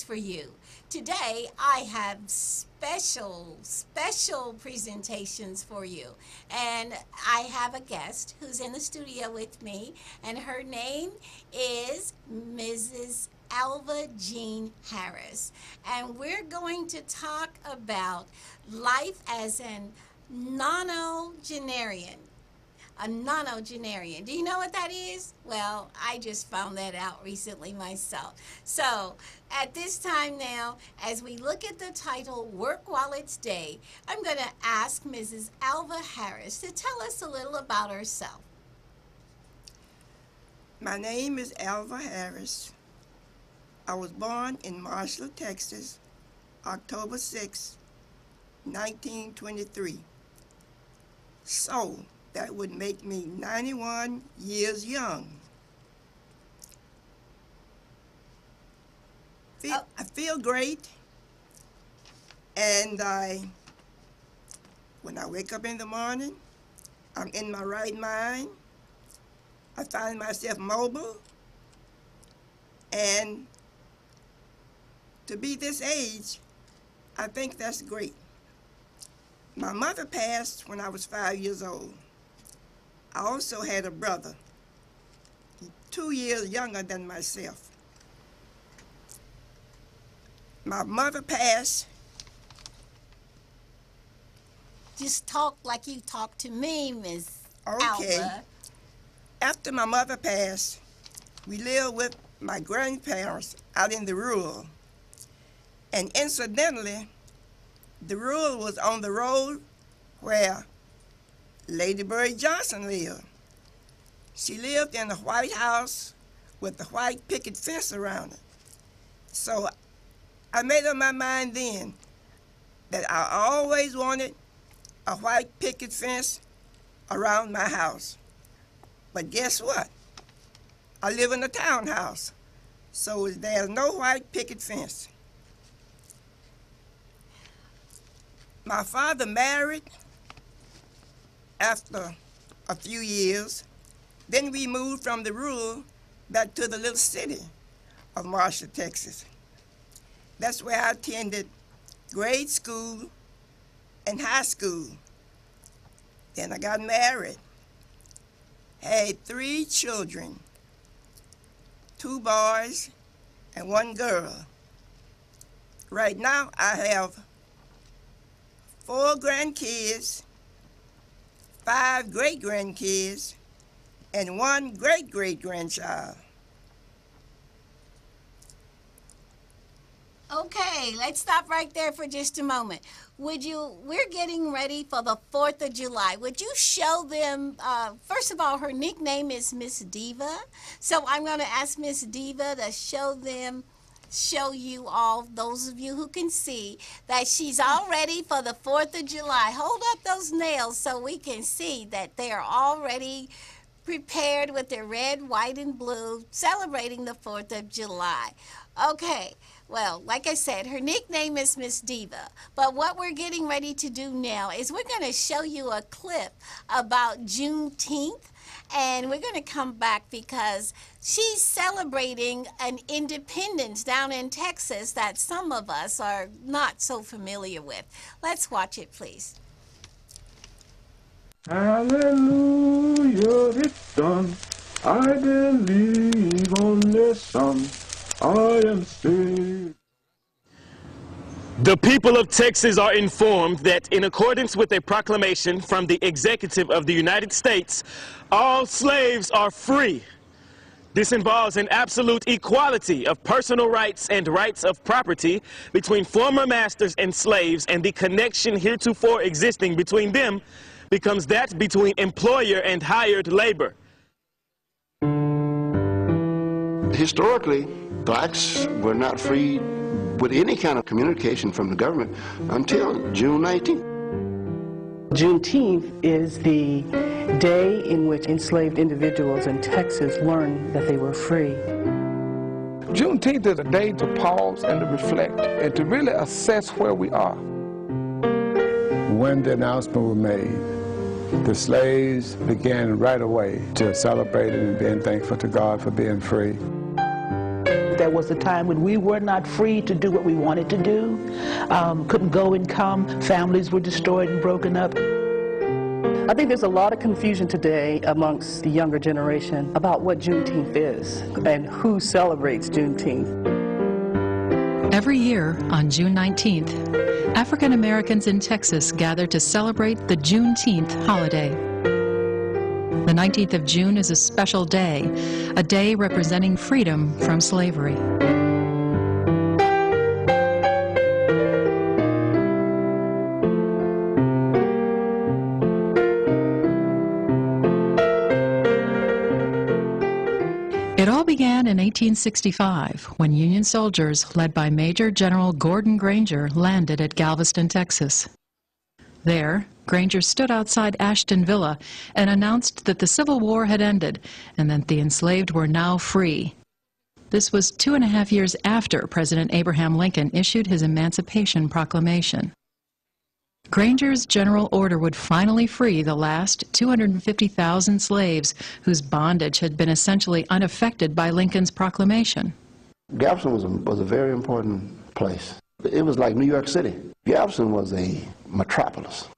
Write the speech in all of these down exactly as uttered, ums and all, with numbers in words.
for you. Today, I have special, special presentations for you. And I have a guest who's in the studio with me, and her name is Missus Alva Jean Harris. And we're going to talk about life as an nonagenarian. A nonagenarian. Do you know what that is? Well, I just found that out recently myself. So, at this time now, as we look at the title, Work While It's Day, I'm going to ask Missus Alva Harris to tell us a little about herself. My name is Alva Harris. I was born in Marshall, Texas, October sixth, nineteen twenty-three. So, that would make me ninety-one years young. Feel, oh. I feel great, and I, when I wake up in the morning, I'm in my right mind. I find myself mobile, and to be this age, I think that's great. My mother passed when I was five years old. I also had a brother, two years younger than myself. My mother passed. Just talk like you talk to me, Miss Okay. Alva. After my mother passed, we lived with my grandparents out in the rural. And incidentally, the rural was on the road where Lady Bird Johnson lived. She lived in a white house with a white picket fence around it. So I made up my mind then that I always wanted a white picket fence around my house. But guess what? I live in a townhouse, so there's no white picket fence. My father married after a few years. Then we moved from the rural back to the little city of Marshall, Texas. That's where I attended grade school and high school. Then I got married, had three children, two boys and one girl. Right now I have four grandkids, five great-grandkids, and one great-great-grandchild. Okay, let's stop right there for just a moment. Would you, we're getting ready for the fourth of July. Would you show them, uh, first of all, her nickname is Miss Diva. So I'm going to ask Miss Diva to show them, show you all, those of you who can see, that she's all ready for the fourth of July. Hold up those nails so we can see that they are already prepared with their red, white, and blue, celebrating the fourth of July. Okay, well, like I said, her nickname is Miss Diva. But what we're getting ready to do now is we're going to show you a clip about Juneteenth. And we're going to come back because she's celebrating an independence down in Texas that some of us are not so familiar with. Let's watch it, please. Hallelujah, it's done. I believe on this song. I am saved. The people of Texas are informed that in accordance with a proclamation from the Executive of the United States, all slaves are free. This involves an absolute equality of personal rights and rights of property between former masters and slaves, and the connection heretofore existing between them becomes that between employer and hired labor. Historically, blacks were not free with any kind of communication from the government until June nineteenth. Juneteenth is the day in which enslaved individuals in Texas learned that they were free. Juneteenth is a day to pause and to reflect and to really assess where we are. When the announcement was made, the slaves began right away to celebrate and being thankful to God for being free. there was a time when we were not free to do what we wanted to do, um, couldn't go and come, families were destroyed and broken up. I think there's a lot of confusion today amongst the younger generation about what Juneteenth is and who celebrates Juneteenth. Every year on June nineteenth, African Americans in Texas gather to celebrate the Juneteenth holiday. The nineteenth of June is a special day, a day representing freedom from slavery. It all began in eighteen sixty-five when Union soldiers, led by Major General Gordon Granger, landed at Galveston, Texas. There, Granger stood outside Ashton Villa and announced that the Civil War had ended and that the enslaved were now free. This was two and a half years after President Abraham Lincoln issued his Emancipation Proclamation. Granger's general order would finally free the last two hundred fifty thousand slaves whose bondage had been essentially unaffected by Lincoln's proclamation. Galveston was a, was a very important place. It was like New York City. Galveston was a metropolis.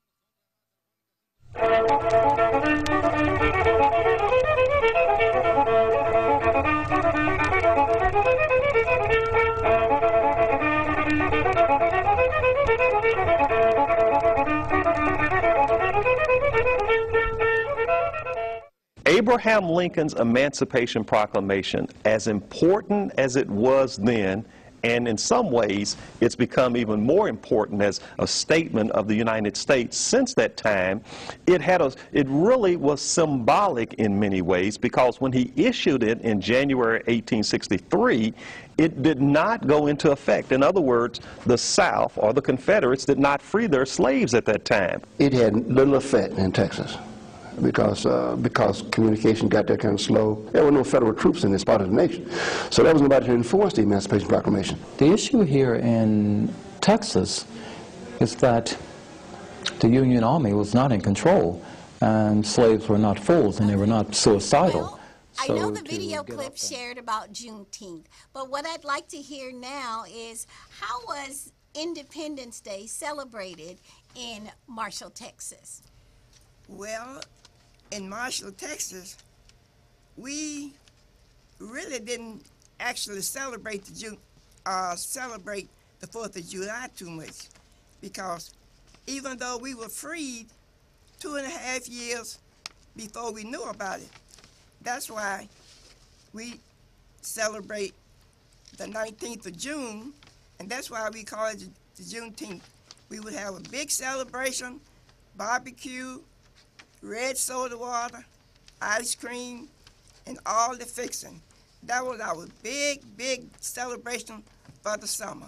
Abraham Lincoln's Emancipation Proclamation, as important as it was then, and in some ways it's become even more important as a statement of the United States since that time, it had a, it really was symbolic in many ways, because when he issued it in January eighteen sixty-three, it did not go into effect. In other words, the South, or the Confederates, did not free their slaves at that time. It had little effect in Texas, because uh, because communication got there kind of slow. There were no federal troops in this part of the nation, so there was nobody to enforce the Emancipation Proclamation. The issue here in Texas is that the Union Army was not in control, and slaves were not fools, and they were not suicidal. Well, I so know the video clip shared about Juneteenth, but what I'd like to hear now is, how was Independence Day celebrated in Marshall, Texas? Well, in Marshall, Texas, we really didn't actually celebrate the June, uh, celebrate the Fourth of July too much, because even though we were freed two and a half years before we knew about it, that's why we celebrate the nineteenth of June, and that's why we call it the Juneteenth. We would have a big celebration, barbecue, red soda water, ice cream, and all the fixing. That was our big, big celebration for the summer.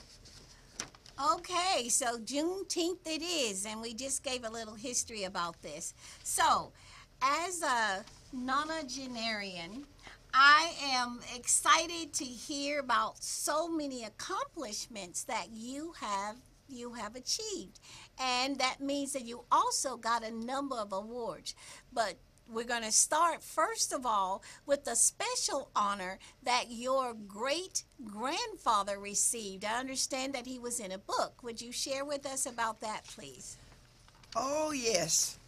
Okay, so Juneteenth it is, and we just gave a little history about this. So, as a nonagenarian, I am excited to hear about so many accomplishments that you have you have achieved, and that means that you also got a number of awards. But we're going to start first of all with the special honor that your great grandfather received. I understand that he was in a book. Would you share with us about that, please? Oh, yes.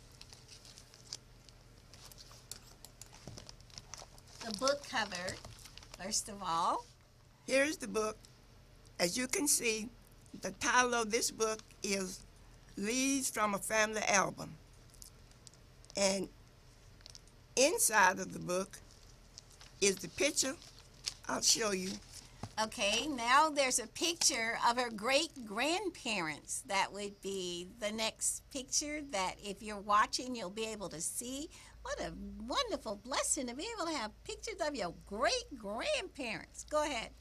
The book cover, first of all. Here's the book. As you can see, the title of this book is Leaves from a Family Album. And inside of the book is the picture. I'll show you. Okay, now there's a picture of her great-grandparents. That would be the next picture that if you're watching, you'll be able to see. What a wonderful blessing to be able to have pictures of your great-grandparents. Go ahead.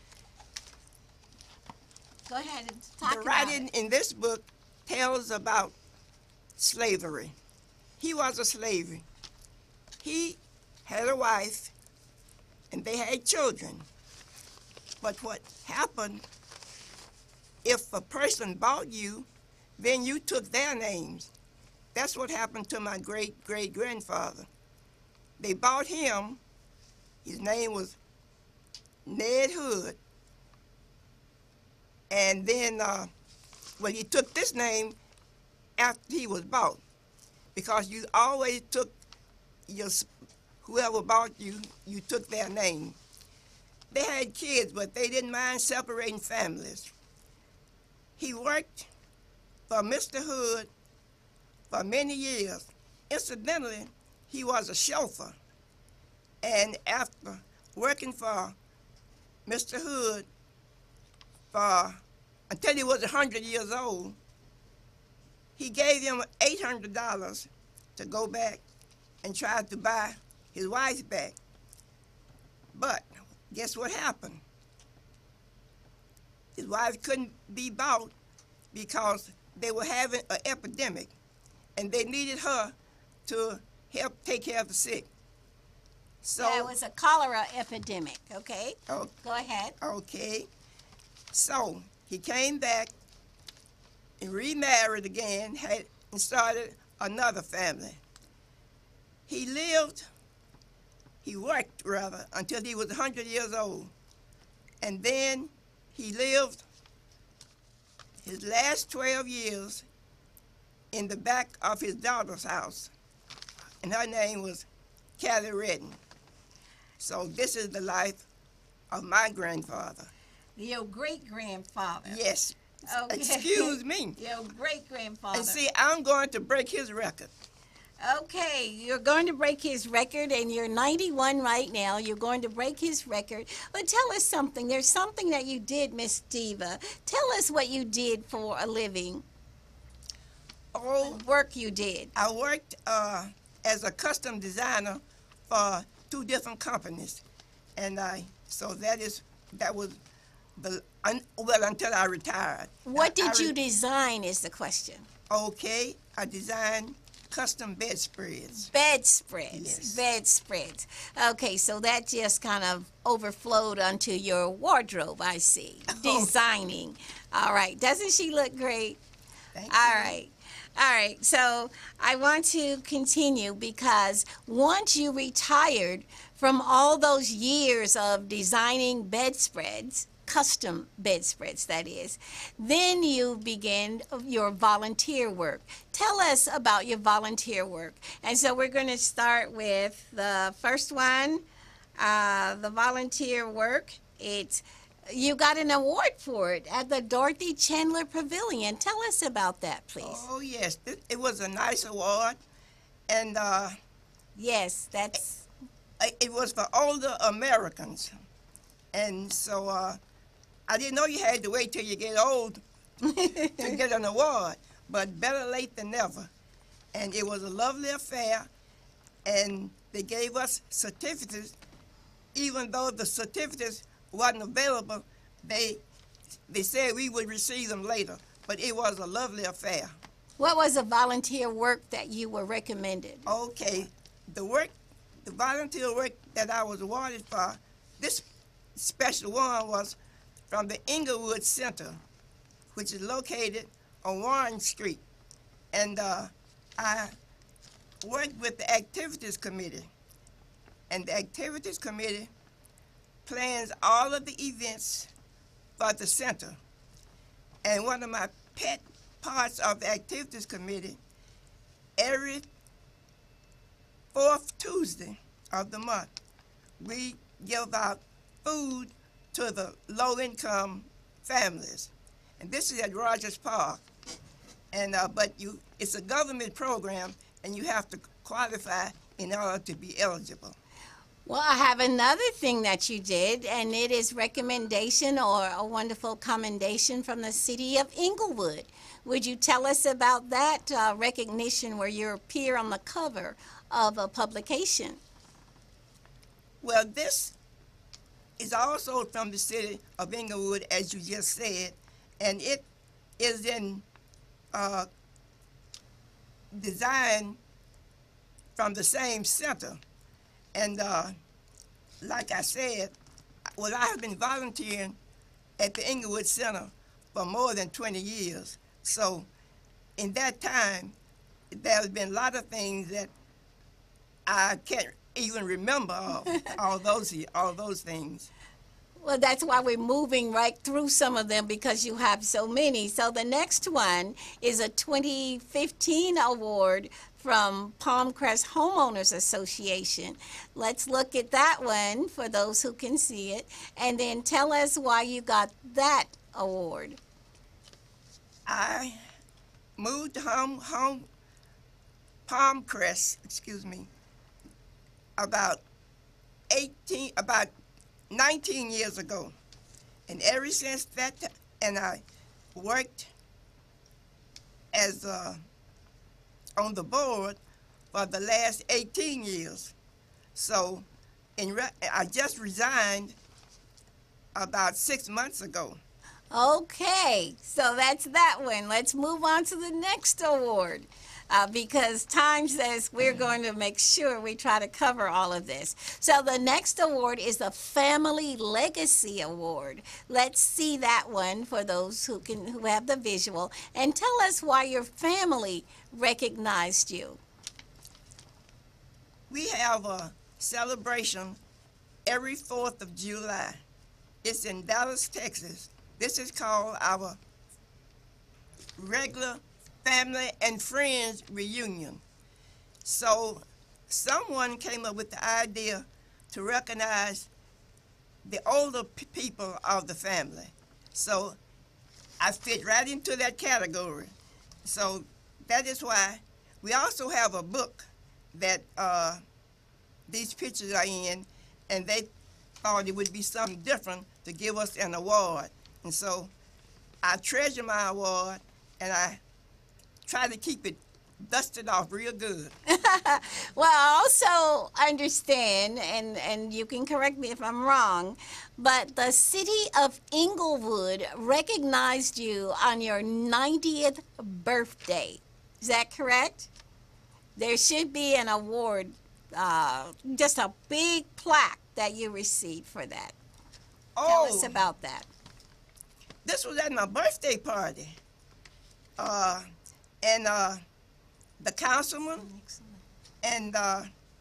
Go ahead and talk The about writing it. in this book tells about slavery. He was a slave. He had a wife, and they had children. But what happened, if a person bought you, then you took their names. That's what happened to my great-great-grandfather. They bought him. His name was Ned Hood. And then, uh, well, he took this name after he was bought, because you always took your, whoever bought you, you took their name. They had kids, but they didn't mind separating families. He worked for Mister Hood for many years. Incidentally, he was a chauffeur. And after working for Mister Hood for, until he was one hundred years old, he gave him eight hundred dollars to go back and try to buy his wife back. But guess what happened? His wife couldn't be bought because they were having an epidemic, and they needed her to help take care of the sick. So yeah, it was a cholera epidemic, okay? Oh, Go ahead. Okay. So he came back and remarried again, had, and started another family. He lived, he worked rather, until he was one hundred years old. And then he lived his last twelve years in the back of his daughter's house. And her name was Callie Redden. So this is the life of my grandfather. Your great-grandfather. Yes. Okay. Excuse me. Your great-grandfather. And see, I'm going to break his record. Okay, you're going to break his record, and you're ninety-one right now. You're going to break his record. But tell us something. There's something that you did, Miss Diva. Tell us what you did for a living. Oh, work you did. I worked uh, as a custom designer for two different companies, and I so that is that was the un, well until I retired. What I, did I re you design? Is the question. Okay, I designed custom bedspreads. Bedspreads. Yes. Bedspreads. Okay, so that just kind of overflowed onto your wardrobe, I see. Oh. Designing. All right. Doesn't she look great? Thank All you. right. All right. So I want to continue, because once you retired from all those years of designing bedspreads, custom bedspreads, that is, then you began your volunteer work. Tell us about your volunteer work. And so we're going to start with the first one, uh, the volunteer work. It's you got an award for it at the Dorothy Chandler Pavilion. Tell us about that, please. Oh yes, it, it was a nice award, and uh, yes, that's it, it was for older Americans, and so. Uh, I didn't know you had to wait till you get old to get an award, but better late than never. And it was a lovely affair, and they gave us certificates. Even though the certificates wasn't available, they they said we would receive them later. But it was a lovely affair. What was the volunteer work that you were recommended? Okay, the work, the volunteer work that I was awarded for, this special one was from the Inglewood Center, which is located on Warren Street. And uh, I worked with the Activities Committee. And the Activities Committee plans all of the events for the center. And one of my pet parts of the Activities Committee, every fourth Tuesday of the month, we give out food to the low-income families, and this is at Rogers Park. And uh, but you, it's a government program, and you have to qualify in order to be eligible. Well, I have another thing that you did, and it is recommendation or a wonderful commendation from the city of Inglewood. Would you tell us about that uh, recognition where you appear on the cover of a publication? Well, this is also from the city of Inglewood, as you just said, and it is in uh, design from the same center. And uh, like I said, well, I have been volunteering at the Inglewood Center for more than twenty years. So in that time, there have been a lot of things that I can't even remember all, all those all those things. Well, that's why we're moving right through some of them because you have so many. So the next one is a twenty fifteen award from Palmcrest Homeowners Association. Let's look at that one for those who can see it, and then tell us why you got that award. I moved to home, home Palmcrest, excuse me, about eighteen, about nineteen years ago, and ever since that, t- and I worked as uh, on the board for the last eighteen years. So, in re- I just resigned about six months ago. Okay, so that's that one. Let's move on to the next award. Uh, because time says we're going to make sure we try to cover all of this. So the next award is the Family Legacy Award. Let's see that one for those who can who have the visual, and tell us why your family recognized you. We have a celebration every fourth of July. It's in Dallas, Texas. This is called our regular family and friends reunion. So someone came up with the idea to recognize the older p- people of the family. So I fit right into that category. So that is why we also have a book that uh, these pictures are in, and they thought it would be something different to give us an award. And so I treasure my award, and I try to keep it dusted off real good. Well, I also understand, and, and you can correct me if I'm wrong, but the city of Inglewood recognized you on your ninetieth birthday. Is that correct? There should be an award, uh, just a big plaque that you received for that. Oh, Tell us about that. this was at my birthday party. Uh, and uh, the councilman and uh,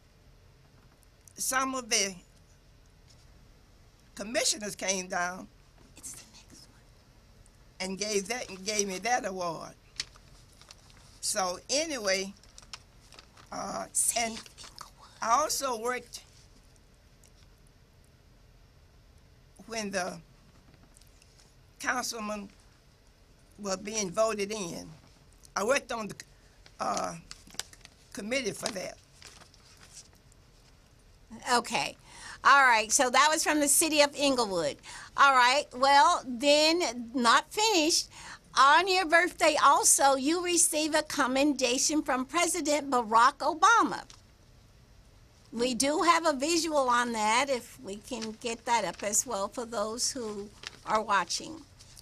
some of the commissioners came down It's the next one. and gave that and gave me that award. So anyway, uh, and I also worked when the councilman was being voted in. I worked on the uh, committee for that. Okay. All right. So that was from the city of Inglewood. All right. Well, then, not finished. On your birthday also, you receive a commendation from President Barack Obama. We do have a visual on that, if we can get that up as well for those who are watching.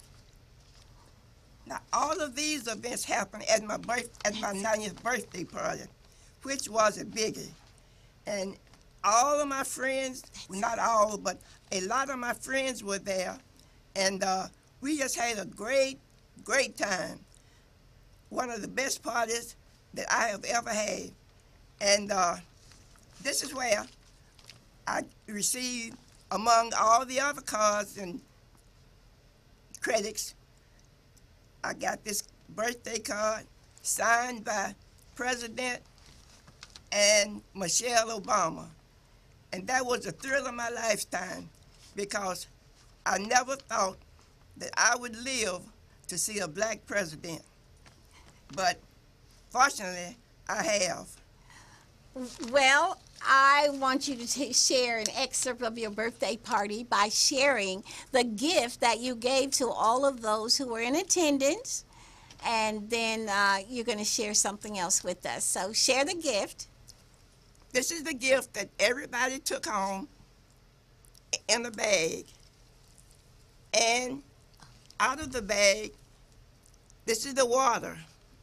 Now, all of these events happened at my birth, at my ninetieth birthday party, which was a biggie. And all of my friends, well, not all, but a lot of my friends were there. And uh, we just had a great, great time. One of the best parties that I have ever had. And uh, this is where I received, among all the other cards and credits, I got this birthday card signed by President and Michelle Obama. And that was the thrill of my lifetime, because I never thought that I would live to see a black president. But fortunately, I have. Well, I want you to t- share an excerpt of your birthday party by sharing the gift that you gave to all of those who were in attendance, and then uh, you're going to share something else with us. So share the gift. This is the gift that everybody took home in a bag. And out of the bag, this is the water.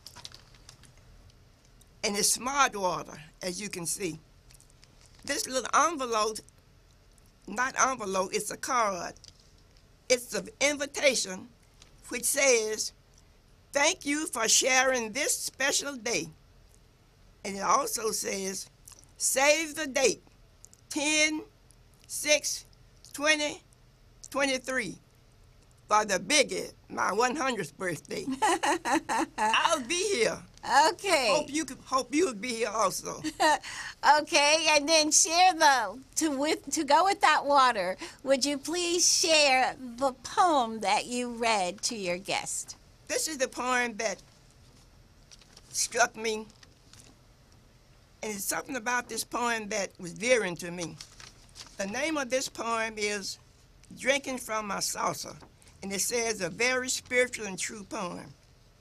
And it's smart water, as you can see. This little envelope, not envelope, it's a card. It's an invitation which says, "Thank you for sharing this special day." And it also says, "Save the date, ten six twenty twenty-three for the biggie, my one hundredth birthday. I'll be here. Okay. Hope you could, hope you'll be here also. Okay, and then share the to with to go with that water. Would you please share the poem that you read to your guest? This is the poem that struck me, and it's something about this poem that was dearing to me. The name of this poem is Drinking from My Saucer, and it says a very spiritual and true poem.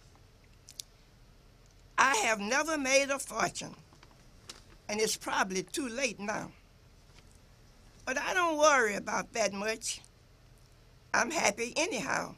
I have never made a fortune, and it's probably too late now. But I don't worry about that much. I'm happy anyhow.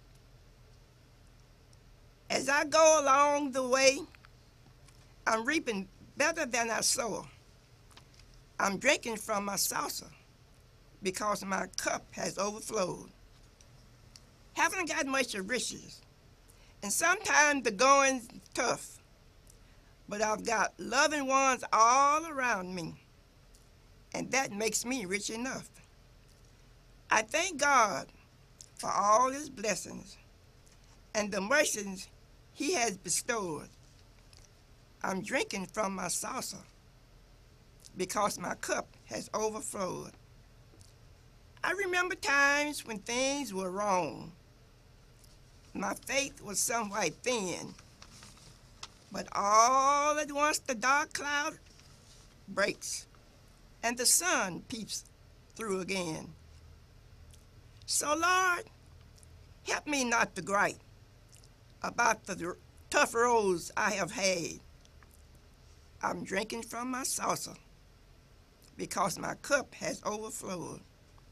As I go along the way, I'm reaping better than I sow. I'm drinking from my saucer because my cup has overflowed. Haven't got much of riches, and sometimes the going's tough, but I've got loving ones all around me, and that makes me rich enough. I thank God for all his blessings and the mercies he has bestowed. I'm drinking from my saucer because my cup has overflowed. I remember times when things were wrong. My faith was somewhat thin, but all at once the dark cloud breaks and the sun peeps through again. So Lord, help me not to gripe about the tough roads I have had. I'm drinking from my saucer because my cup has overflowed.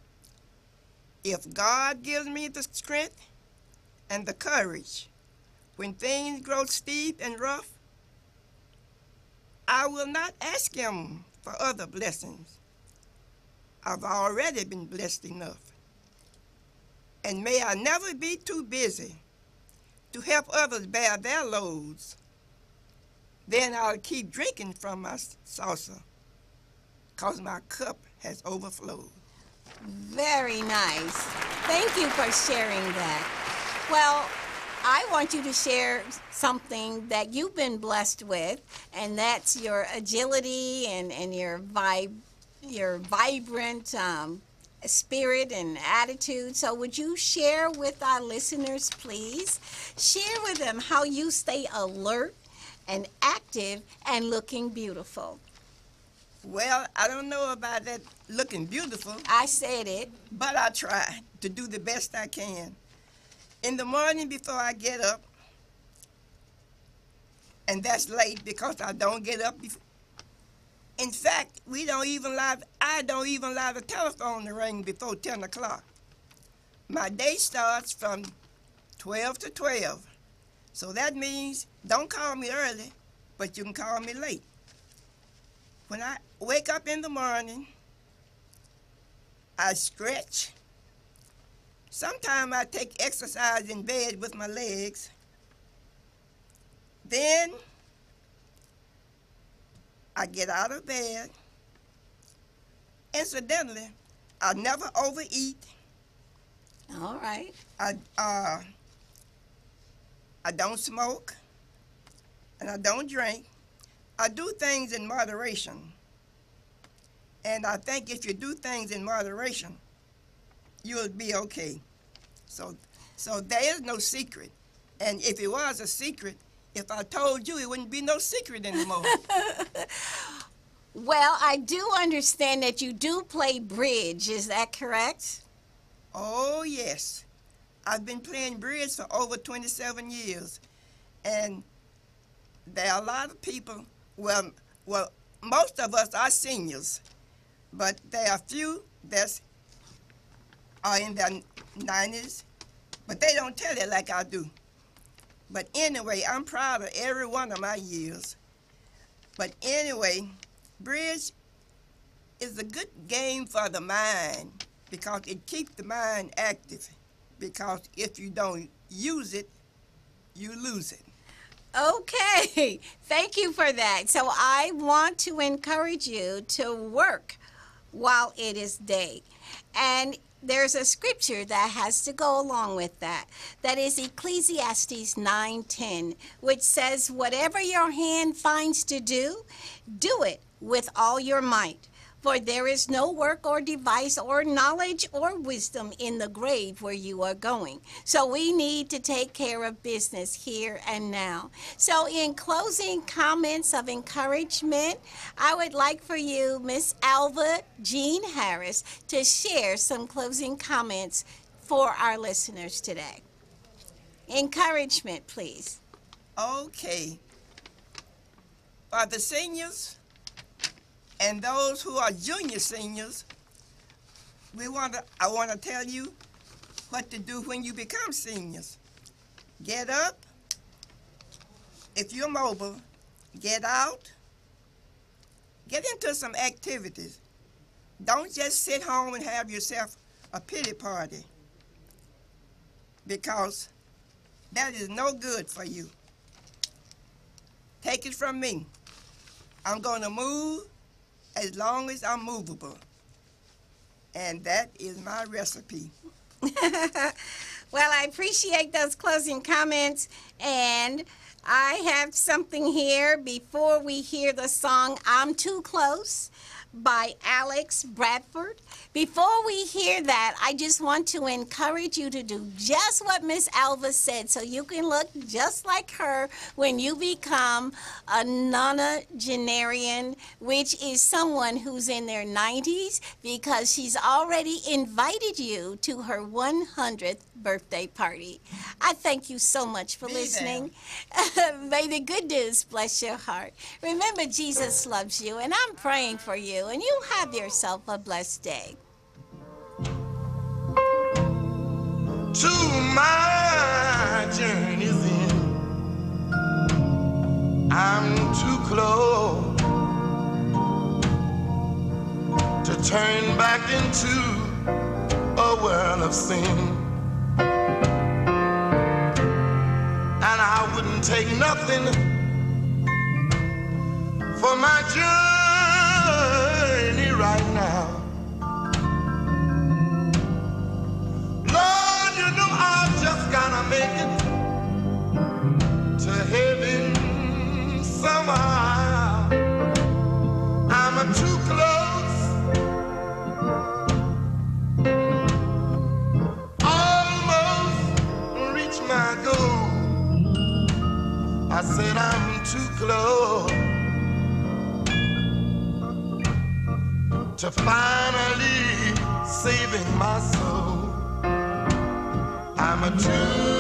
If God gives me the strength and the courage when things grow steep and rough, I will not ask him for other blessings. I've already been blessed enough. And may I never be too busy to help others bear their loads. Then I'll keep drinking from my saucer because my cup has overflowed. Very nice. Thank you for sharing that. Well, I want you to share something that you've been blessed with, and that's your agility and, and your vib your vibrant um, spirit and attitude. So would you share with our listeners, please? Share with them how you stay alert and active and looking beautiful. Well, I don't know about that looking beautiful. I said it. But I try to do the best I can. In the morning before I get up, and that's late because I don't get up before. In fact, we don't even allow, I don't even allow the telephone to ring before ten o'clock. My day starts from twelve to twelve. So that means don't call me early, but you can call me late. When I wake up in the morning, I stretch. Sometimes I take exercise in bed with my legs. Then I get out of bed. Incidentally, I never overeat. All right. I, uh, I don't smoke, and I don't drink. I do things in moderation. And I think if you do things in moderation, you'll be okay. So, so there is no secret. And if it was a secret, if I told you, it wouldn't be no secret anymore. Well, I do understand that you do play bridge. Is that correct? Oh, yes. I've been playing bridge for over twenty-seven years. And there are a lot of people, well, well, most of us are seniors, but there are few that are in their nineties, but they don't tell it like I do. But anyway, I'm proud of every one of my years. But anyway, bridge is a good game for the mind because it keeps the mind active. Because if you don't use it, you lose it. Okay, thank you for that. So I want to encourage you to work while it is day. And there's a scripture that has to go along with that. That is Ecclesiastes nine ten, which says, whatever your hand finds to do, do it with all your might. For there is no work or device or knowledge or wisdom in the grave where you are going. So we need to take care of business here and now. So in closing comments of encouragement, I would like for you, Miss Alva Jean Harris, to share some closing comments for our listeners today. Encouragement, please. Okay. For the seniors and those who are junior seniors, we want to, I want to tell you what to do when you become seniors. Get up. If you're mobile, get out. Get into some activities. Don't just sit home and have yourself a pity party, because that is no good for you. Take it from me. I'm going to move as long as I'm movable. And that is my recipe. Well, I appreciate those closing comments, and I have something here before we hear the song I'm Too Close by Alex Bradford. Before we hear that, I just want to encourage you to do just what Miss Alva said, so you can look just like her when you become a nonagenarian, which is someone who's in their nineties, because she's already invited you to her one hundredth birthday party. I thank you so much for Be listening. May the good news bless your heart. Remember, Jesus loves you, and I'm praying for you, and you have yourself a blessed day. To my journey's end, I'm too close to turn back into a world of sin. And I wouldn't take nothing for my journey right now. Lord, you know I've just gotta make it to heaven somehow. I'm too close, almost reach my goal. I said I'm too close to finally saving my soul. I'm a too